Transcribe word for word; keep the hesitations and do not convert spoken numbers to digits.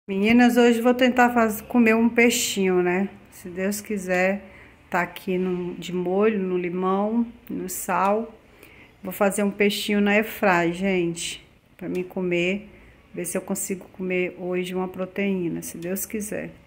Meninas, hoje vou tentar fazer, comer um peixinho, né? Se Deus quiser, tá aqui no, de molho, no limão, no sal. Vou fazer um peixinho na airfry, gente, pra mim comer. Ver se eu consigo comer hoje uma proteína, se Deus quiser.